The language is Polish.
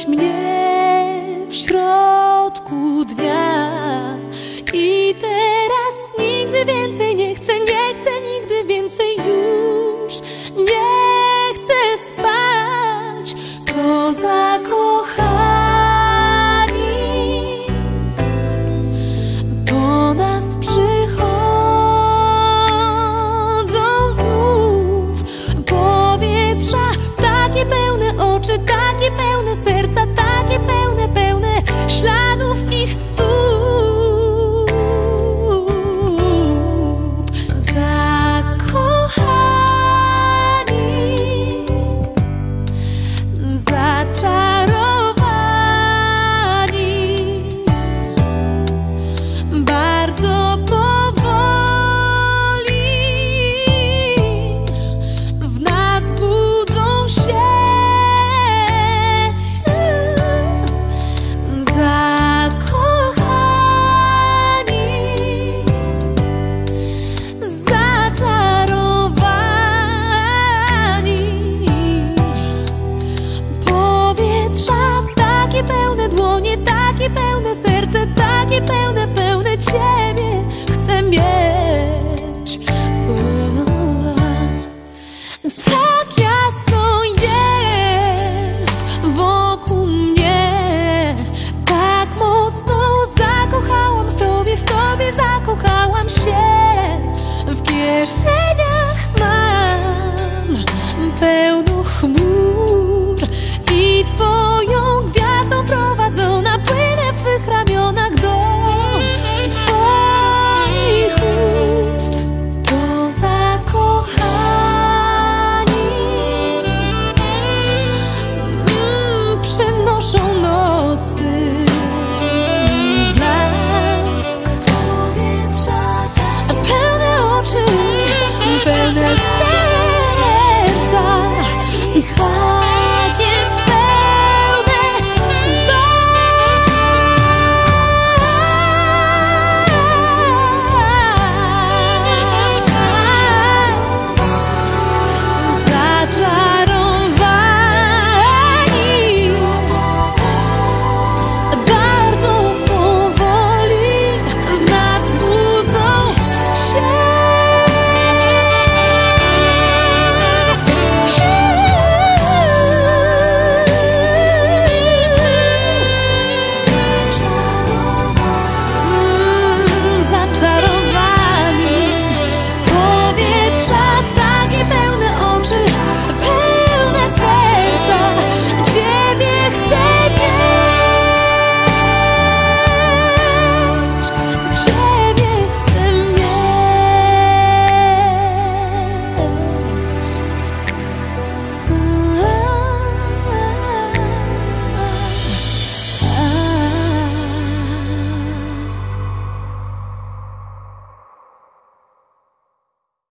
Zakochałeś mnie w środku dnia i teraz nigdy więcej nie chcę, nigdy więcej już nie chcę spać. To zakochani do nas przychodzą znów powietrza, takie pełne oczy, takie pełne serca, takie pełne śladów ich stóp. Zakochani, zaczarowani, bardzo powoli w nas budzą się. Takie pełne serce, takie pełne Ciebie chcę mieć. Tak jasno jest wokół mnie, tak mocno zakochałam w Tobie zakochałam się w kieszeni.